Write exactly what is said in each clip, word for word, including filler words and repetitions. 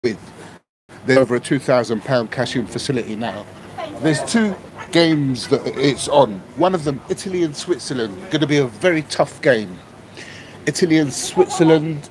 quid. There's over a two thousand pound cash-in facility now. There's two games that it's on. One of them, Italy and Switzerland, going to be a very tough game. Italy and Switzerland,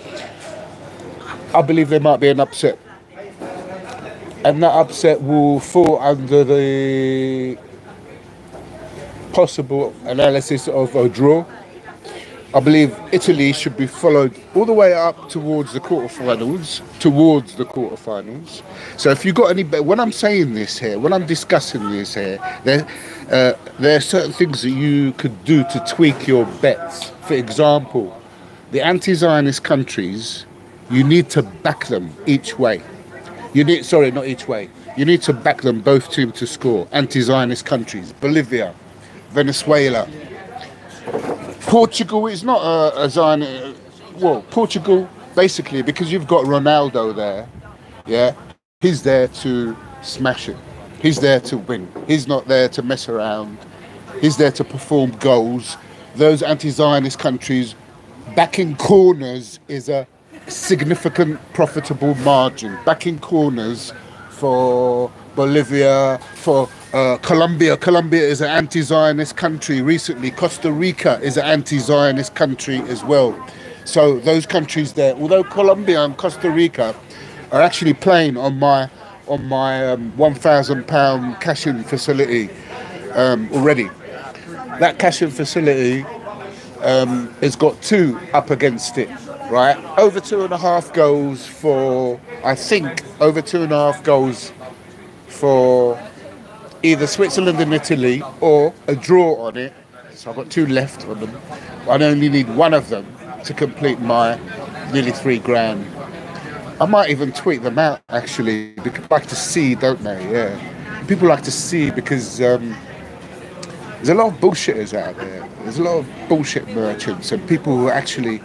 I believe there might be an upset. And that upset will fall under the possible analysis of a draw. I believe Italy should be followed all the way up towards the quarterfinals, towards the quarterfinals. So if you got any, when I'm saying this here, when I'm discussing this here, there, uh, there are certain things that you could do to tweak your bets. For example, the anti-Zionist countries, you need to back them each way. You need, sorry, not each way. You need to back them, both teams to score. Anti-Zionist countries, Bolivia, Venezuela. Portugal is not a, a Zionist. Well, Portugal, basically, because you've got Ronaldo there, yeah, he's there to smash it. He's there to win. He's not there to mess around. He's there to perform goals. Those anti-Zionist countries, backing corners is a significant profitable margin. Backing corners for Bolivia, for uh, Colombia. Colombia is an anti-Zionist country recently. Costa Rica is an anti-Zionist country as well. So those countries there, although Colombia and Costa Rica are actually playing on my on my um, one thousand pound cash-in facility um, already. That cash-in facility um, has got two up against it, right? Over two and a half goals for, I think, over two and a half goals for either Switzerland and Italy, or a draw on it. So I've got two left on them. I only need one of them to complete my nearly three grand. I might even tweet them out, actually, because people like to see, don't they? Yeah. People like to see because um, there's a lot of bullshitters out there. There's a lot of bullshit merchants and people who actually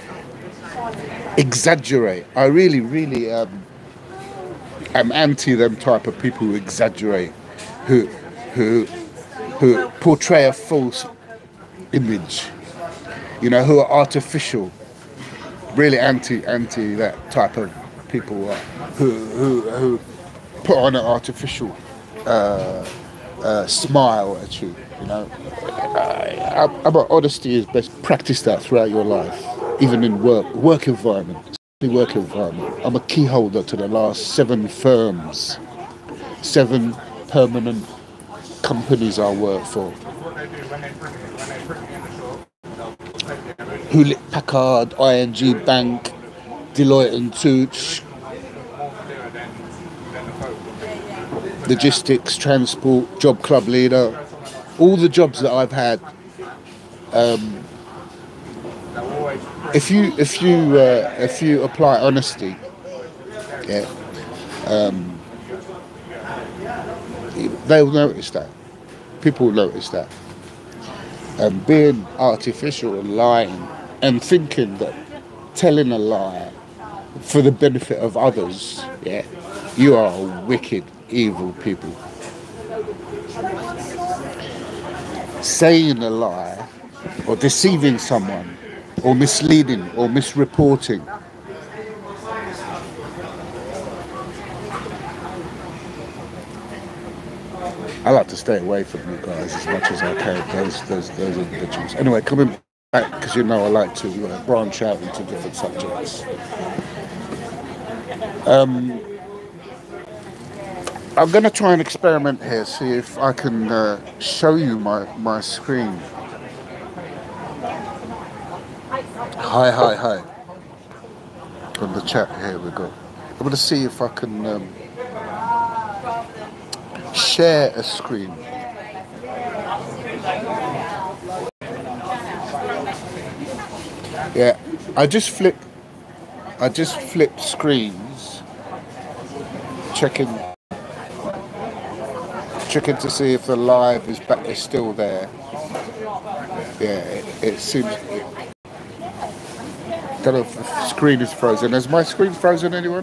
exaggerate. I really, really um, am anti them type of people who exaggerate, who, who, who portray a false image, you know, who are artificial. Really anti, anti that type of people uh, who, who, who put on an artificial uh, uh, smile at you. You know, I, I, about honesty is best. Practice that throughout your life, even in work, work environment. Work environment. I'm a key holder to the last seven firms, seven permanent companies I work for. Hewlett Packard, I N G Bank, Deloitte and Touche, logistics, transport, job club leader, all the jobs that I've had. Um, if you if you uh, if you apply honesty, yeah, um, they'll notice that. People will notice that. And being artificial and lying and thinking that telling a lie for the benefit of others, yeah, you are wicked, evil people. Saying a lie or deceiving someone or misleading or misreporting, I like to stay away from you guys as much as I can, those, those, those individuals. Anyway, coming back, because you know I like to uh, branch out into different subjects. Um, I'm going to try and experiment here, see if I can uh, show you my, my screen. Hi, hi, hi. On the chat, here we go. I'm going to see if I can um, share a screen. Yeah, I just flipped, I just flipped screens, checking, checking to see if the live is back, is still there. Yeah, it, it seems. I don't know if the screen is frozen. Is my screen frozen, anyone?